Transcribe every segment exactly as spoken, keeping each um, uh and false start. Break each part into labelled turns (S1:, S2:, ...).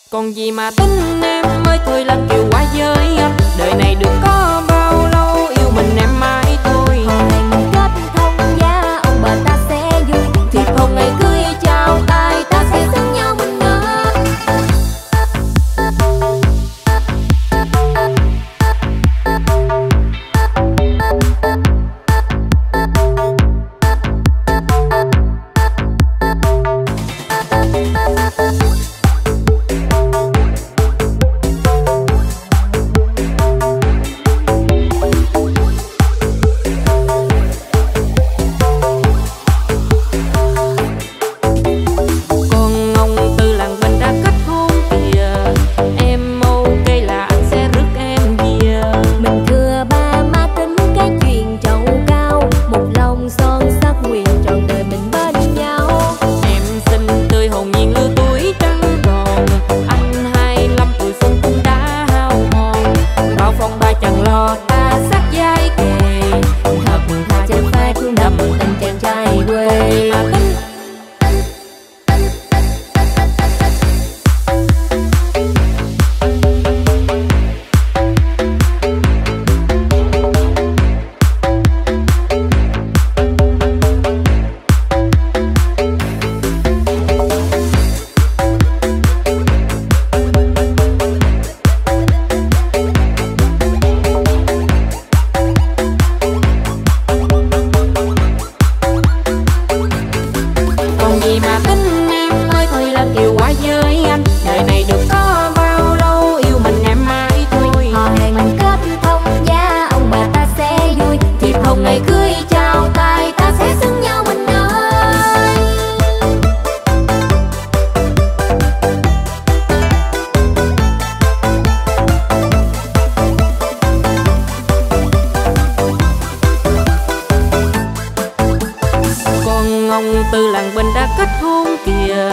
S1: Còn gì mà tính em ơi, thôi làm kiều qua với anh. Đời này được có bao lâu, yêu mình em mãi thôi.
S2: Hòn này mình kết thông gia, ông bà ta sẽ vui.
S1: Thì không ngày cưới chào tay, ta sẽ
S2: xứng nhau mình ngỡ.
S1: Từ làng bên đã kết hôn kìa,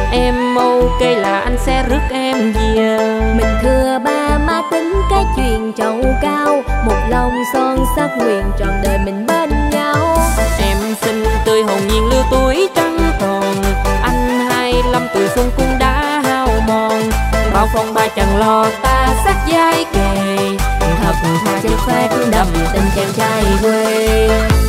S1: em ok là anh sẽ rước em về.
S2: Mình thưa ba má tính cái chuyện trầu cao, một lòng son sắc nguyện trọn đời mình bên nhau.
S1: Em xinh tươi hồn nhiên lưu tuổi trắng còn, anh hai lăm tuổi xuân cũng đã hao mòn. Bao phong ba chẳng lo ta sát vai kề, thật thà trên vai cứ đậm tình chàng trai quê.